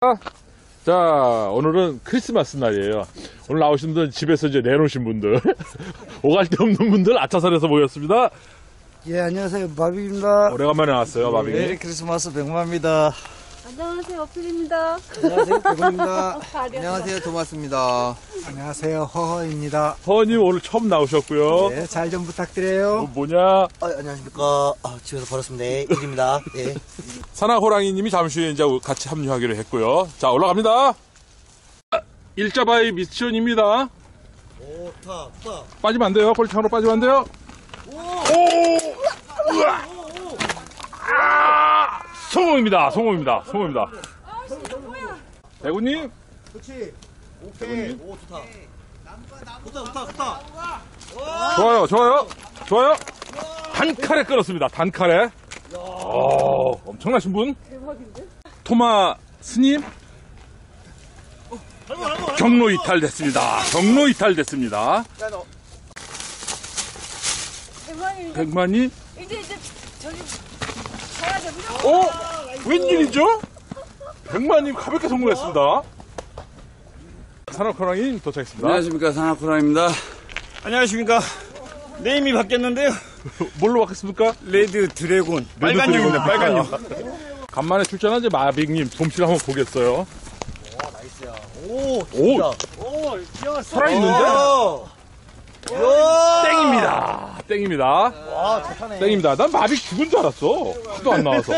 자, 오늘은 크리스마스 날이에요. 오늘 나오신 분들 집에서 이제 내놓으신 분들, 오갈 데 없는 분들 아차산에서 모였습니다. 예, 안녕하세요. 마빅입니다. 오래간만에 나왔어요, 마빅이. 메리 크리스마스 백마입니다. 안녕하세요, 어필입니다. 안녕하세요, 백마입니다. 안녕하세요, 토마스입니다. 안녕하세요, 허허입니다. 허님 오늘 처음 나오셨고요. 네, 잘 좀 부탁드려요. 뭐냐? 안녕하십니까. 집에서 벌었습니다. 일입니다. 예. 산하호랑이님이 잠시 후에 이제 같이 합류하기로 했고요. 자, 올라갑니다. 일자바이 미션입니다. 오, 타. 빠지면 안 돼요. 꼴창으로 빠지면 안 돼요. 오! 우와! 아! 성공입니다. 대구님. 그렇지. 오케이. 오, 좋다. 좋다. 좋아요. 단칼에 끌었습니다. 단칼에. 엄청나신 분. 대박인데? 토마 스님. 경로 이탈됐습니다. 백만이. 이제 저기 가야 되고요. 웬일이죠? 백만님 가볍게 성공했습니다. 산악호랑이 도착했습니다. 안녕하십니까, 산악호랑입니다. 안녕하십니까. 네임이 바뀌었는데요. 뭘로 바뀌었습니까? 레드 드래곤. 빨간 용입니다, 빨간 용. 간만에 출전한 이제 마빅님 솜씨를 한번 보겠어요. 오, 오! 살아있는데? 땡입니다. 와, 좋다네. 땡입니다. 난 마빅 죽은 줄 알았어. 하도 안 나와서.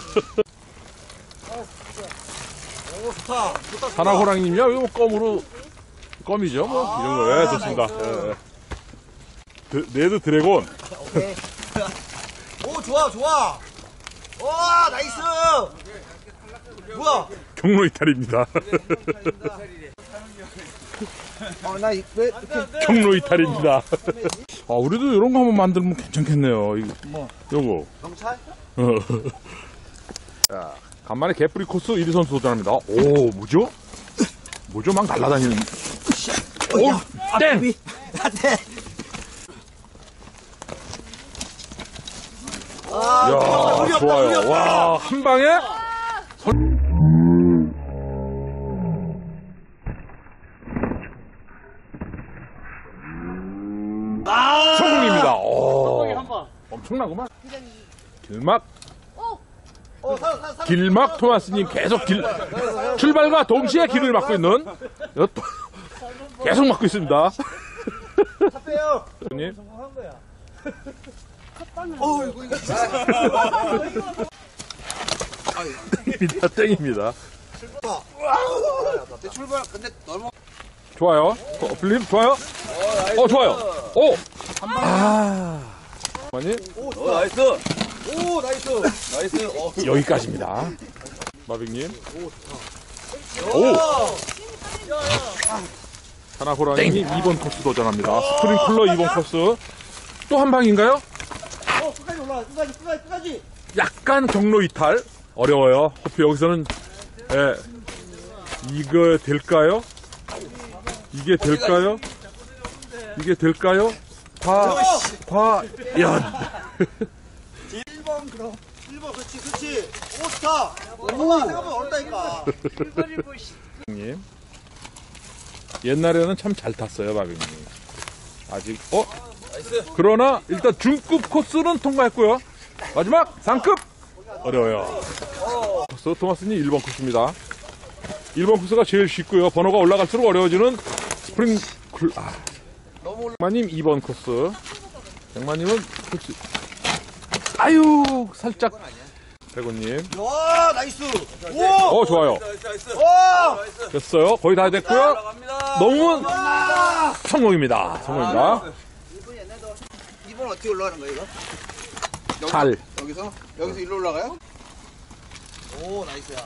오, 좋다. 산악호랑이님이야, 이거 뭐 껌이죠, 뭐. 이런 거. 예, 좋습니다. 예. 레드 드래곤. 오케이. 오, 좋아. 와, 나이스. 뭐야? 경로 이탈입니다. 나 왜? 경로 이탈입니다. 우리도 이런 거 한번 만들면 괜찮겠네요. 요거. 경찰? 자, 간만에 개뿌리 코스 1위 선수 도전합니다. 오, 뭐죠? 막 날아다니는. 오, 땡! 네. 야, 좋아요. 와, 한 방에. 성공입니다. 엄청나구만. 길막 토마스님 계속 출발과 동시에 길을 막고 있는. 계속 막고 있습니다. 탑배요. 형님. 성공한 거야. 땡입니다. 출발, 근데 너무. 좋아요. 플립 좋아요. 좋아요. 오. 아니. 나이스. 오, 나이스. 여기까지입니다. 마빅님. 오. 산악호랑이 2번 코스 도전합니다. 스프링클러 2번 코스. 또 한 방인가요? 끝까지 올라가. 끝까지. 약간 경로 이탈. 어려워요. 호피 여기서는, 이거 될까요? 이게 될까요? 과연. 1번, 그럼. 1번, 그렇지. 오, 좋다. 생각보다 어렵다니까. 님. 옛날에는 참 잘 탔어요, 마빅님. 아직, 그러나, 일단 중급 코스는 통과했고요. 마지막 상급! 어려워요. 코스, 토마스님 1번 코스입니다. 1번 코스가 제일 쉽고요. 번호가 올라갈수록 어려워지는 백만님 2번 코스. 백만님은, 살짝. 백원님. 와, 나이스. 오! 좋아요. 와! 됐어요. 거의 다 됐고요. 너무 성공입니다. 2번 어떻게 올라가는 거야, 이거? 잘. 여기서 일로 올라가요? 오, 나이스야.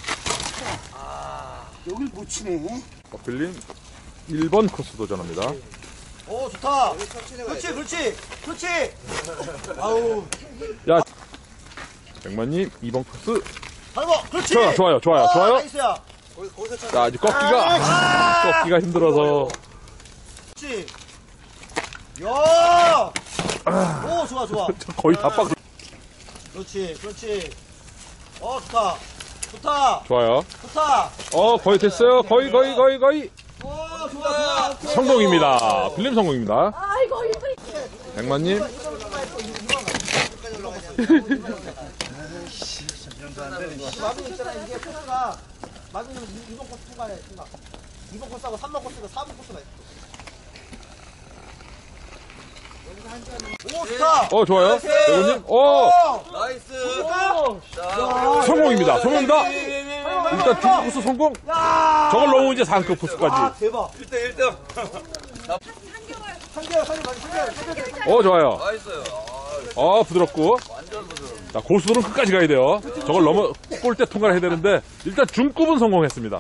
여길 못 치네. 어필님 1번 코스 도전합니다. 오, 좋다. 그렇지. 아우. 야, 백만님 2번 코스. 그렇지. 좋아요. 나이스야. 자, 이제 꺾기가 힘들어서. 그렇지. 야! 오, 좋아. 거의 다 빡. 그렇지. 좋다. 좋다. 좋아요. 좋다. 거의 됐어요. 거의. 오, 좋아. 성공입니다. 필름 성공입니다. 아이고, 이쁘리. 백만님. 마중 있잖아. 이게 코스가 마중이면 2번 코스 통과해. 2번 코스하고 3번 코스가 4번 코스가 있어. 오, 좋다. 좋아요. 백만님. 나이스. 성공입니다. 성공입니다. 일단 중급 코스 성공. 저걸 넘으면 이제 상급 코스까지. 대박. 1등. 좋아요. 부드럽고. 자, 고수는 끝까지 가야 돼요. 저걸 넘어, 골대 통과를 해야 되는데, 일단 중급은 성공했습니다.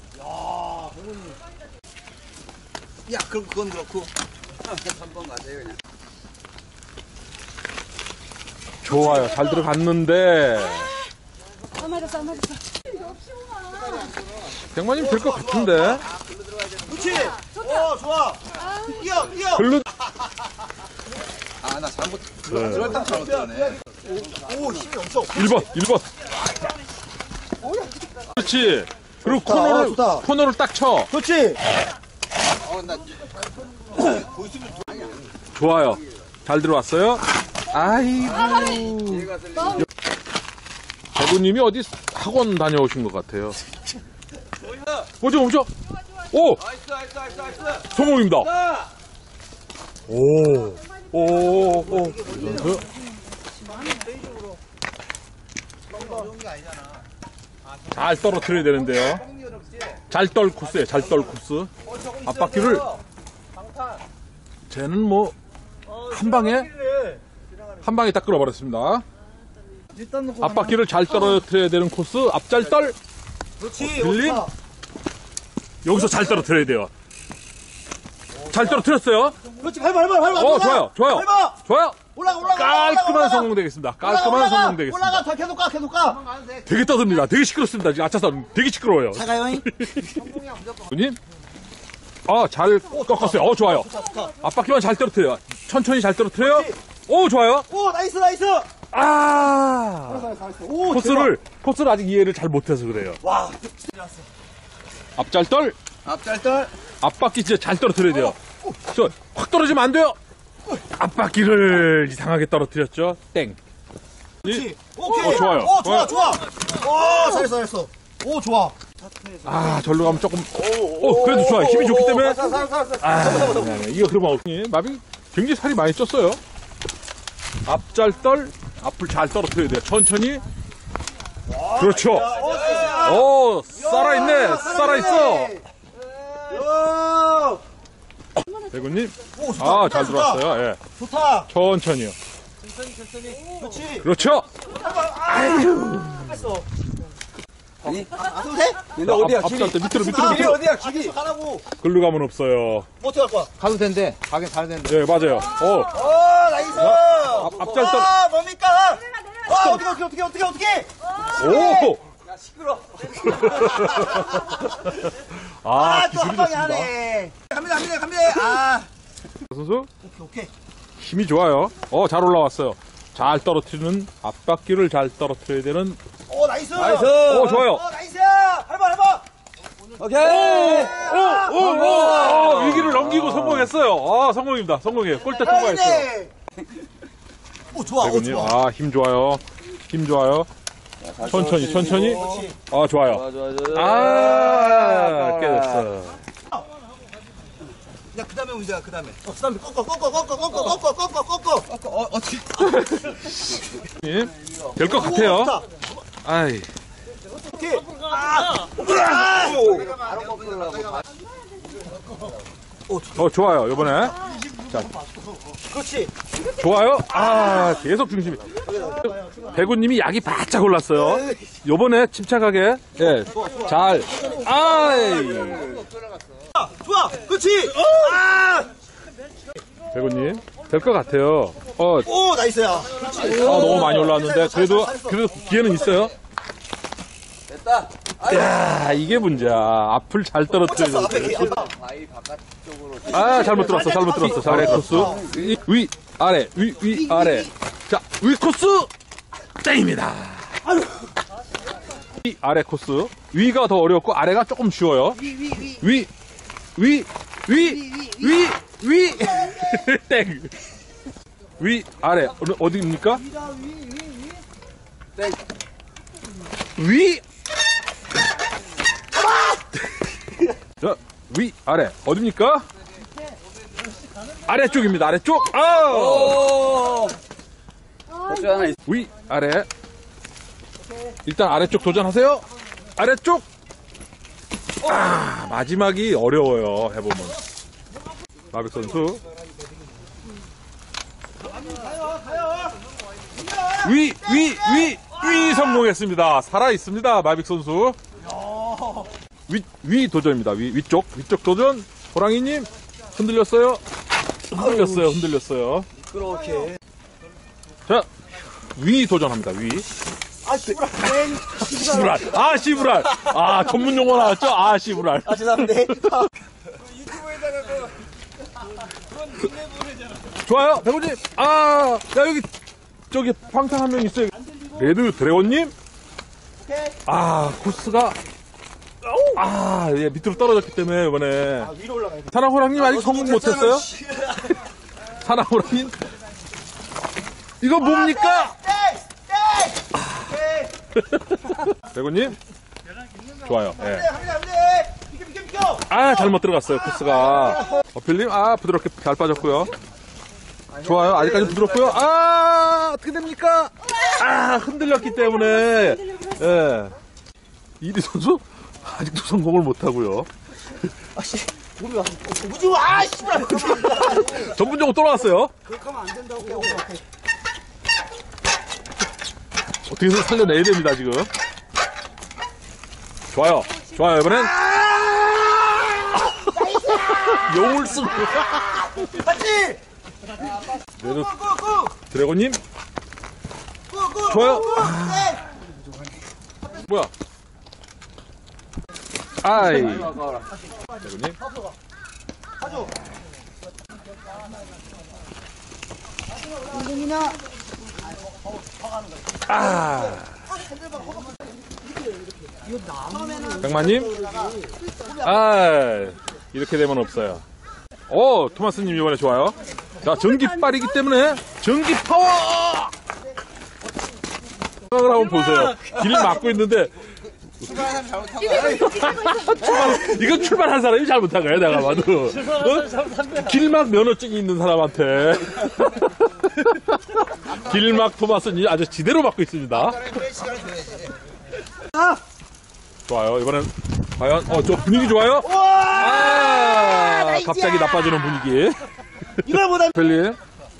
야, 그럼 그건 그렇고. 3번 가세요, 그냥. 좋아요. 잘 들어갔는데. 안 맞았어. 백만님 될 것 같은데. 그렇지. 오, 좋아. 뛰어. 글루, 나 잘못 들어갔다 잘못 들었네. 오, 힘이 엄청. 1번. 그렇지. 그리고 좋다. 코너를 딱 쳐. 그렇지. 좋아요. 잘 들어왔어요. 아이고. 대구님이 어디 학원 다녀오신 것 같아요. 오죠. 오! 성공입니다. 오. 잘 떨어뜨려야 되는데요. 잘떨 코스예요. 잘떨 코스. 앞바퀴를 쟤는 뭐 한 방에 딱 끌어버렸습니다. 앞바퀴를 잘 떨어뜨려야 되는 코스. 앞잘떨. 그렇지. 빌림. 여기서 잘 떨어뜨려야 돼요. 잘 떨어뜨렸어요. 그렇지. 밟아. 좋아요. 좋아요. 올라가. 깔끔한 성공 되겠습니다. 깔끔한 성공 되겠습니다. 올라가. 더 계속 가. 되게 떠듭니다. 되게 시끄럽습니다. 지금 아차산 되게 시끄러워요. 가요. 님, 잘 꺾었어요. 좋아요. 앞바퀴만 잘 떨어뜨려요. 천천히 잘 떨어뜨려요. 좋아요. 오, 나이스. 오, 코스를 아직 이해를 잘 못해서 그래요. 와. 앞잘떨. 앞잘떨. 앞바퀴 진짜 잘 떨어뜨려야 돼요. 확 떨어지면 안 돼요. 앞바퀴를 이상하게 떨어뜨렸죠. 땡. 그렇지. 오케이. 좋아요. 오, 좋아. 오, 잘했어. 오, 좋아. 절로 가면 조금. 그래도 좋아요. 힘이 좋기 때문에. 네. 이거 그러면 마비 굉장히 살이 많이 쪘어요. 앞잘떨. 앞을 잘 떨어뜨려야 돼요. 천천히. 그렇죠. 살아있어. 대구님. 잘 들어왔어요. 예. 좋다. 천천히요. 그렇지. 그렇죠. 안 돼? 근데 어디야? 앞잘떨 밑으로. 어디야? 길이 가라고. 글로 가면 없어요. 뭐 어떻게 할 거야? 가도 된대. 가긴 가도 된대. 네, 맞아요. 오, 나이스. 앞잘떨. 뭡니까? 어떻게? 오! 야, 시끄러. 기술이 또 한 방에 좋습니다. 하네. 갑니다. 선수 오케이. 힘이 좋아요. 잘 올라왔어요. 잘 떨어뜨리는 앞바퀴를 잘 떨어뜨려야 되는. 오, 나이스. 좋아요. 나이스. 해봐. 오케이. 위기를 넘기고 성공했어요. 성공입니다. 성공이에요. 골대 통과했어요. 오, 좋아. 대구님, 힘 좋아요. 천천히. 좋아요. 깨졌어. 야, 그 다음에 문제야, 그 다음에. 꺾어. 어떻게. 될 것 같아요. 좋다. 아이. 오케이. 좋아요. 요번에. 자, 그렇지. 좋아요. 계속 중심이. 배구님이 약이 바짝 올랐어요. 요번에 침착하게. 예. 잘. 좋아. 그렇지. 배구님. 될 것 같아요. 오, 나이스야. 그렇지. 너무 많이 올라왔는데, 그래도 기회는 있어요. 됐다. 야, 이게 문제야. 앞을 잘 떨어뜨려야 돼. 잘못 들었어. 아래 코스. 위, 아래. 자, 위 코스! 땡입니다. 위, 아래 코스. 위가 더 어렵고 아래가 조금 쉬워요. 위. 땡. 위, 아래. 어디입니까? 위. 자, 위, 아래. 어디입니까? 아래쪽입니다. 아래쪽. 오! 버튼 하나 있어. 위, 아래. 일단 아래쪽 도전하세요. 아래쪽. 마지막이 어려워요. 해보면. 마백 선수. 위 성공했습니다. 살아있습니다. 마백 선수. 위 도전입니다. 위쪽 도전. 호랑이님, 흔들렸어요. 흔들렸어요. 그렇게. 자, 위 도전합니다. 위. 씨부랄. 씨부랄. 전문 용어 나왔죠? 씨부랄. 죄송합니다. 좋아요, 배우님. 야, 저기, 방탄 한 명 있어요. 레드 드래곤님? 코스가, 예, 밑으로 떨어졌기 때문에, 이번에. 위로 올라가야 돼. 사나호랑님 아직 성공 못했어요? 사나호랑님? 이거 뭡니까? 배우님? 좋아요, 예. 비켜. 잘못 들어갔어요, 코스가. 어필님, 부드럽게 잘 빠졌고요. 좋아요, 아직까지 부드럽고요. 어떻게 됩니까? 흔들렸기 때문에, 예. 이리 선수? 아직도 성공을 못하고요. 무주, 씨발. 전문용어 또 나왔어요. 그렇게 하면 안 된다고. 어떻게 해서 살려내야 됩니다, 지금. 좋아요, 이번엔. 용을 쓰고. 맞지? 레드 드래곤님? 좋아요. 뭐야? 드래곤님? 가져. 백만님? 이렇게 되면 없어요. 토마스님 이번에 좋아요. 자, 전기빨이기 때문에 전기 파워! 생각을 한번 보세요. 길을 막고 있는데 이건 출발한 사람이 잘못한 거야, 내가 봐도. 길막 면허증이 있는 사람한테. 길막 토마스님 아주 지대로 막고 있습니다. 좋아요. 이번엔 과연 저 분위기 좋아요? 갑자기 나빠지는 분위기. 이걸 보다. 펠리.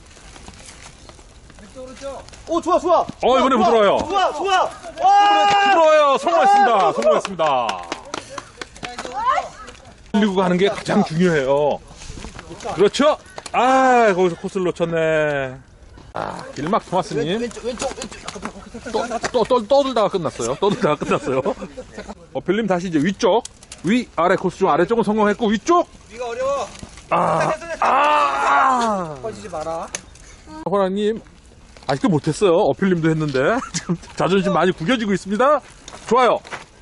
좋아. 이번에 부드러워요. 좋아. 부드러워요. 성공했습니다. 흘리고 가는 게 가장 중요해요. 그렇죠? 거기서 코스를 놓쳤네. 길막 토마스님. 떠들다가 끝났어요. 필름 다시 이제 위쪽. 위, 아래 코스 중 아래쪽은 성공했고, 위쪽! 위가 어려워. 빠지지 마라. 호랑님, 아직도 못했어요. 어필님도 했는데. 지금 자존심 많이 구겨지고 있습니다. 좋아요.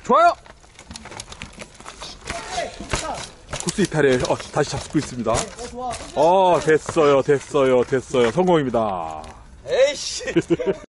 코스 이탈에, 다시 잡고 있습니다. 됐어요. 성공입니다. 에이씨.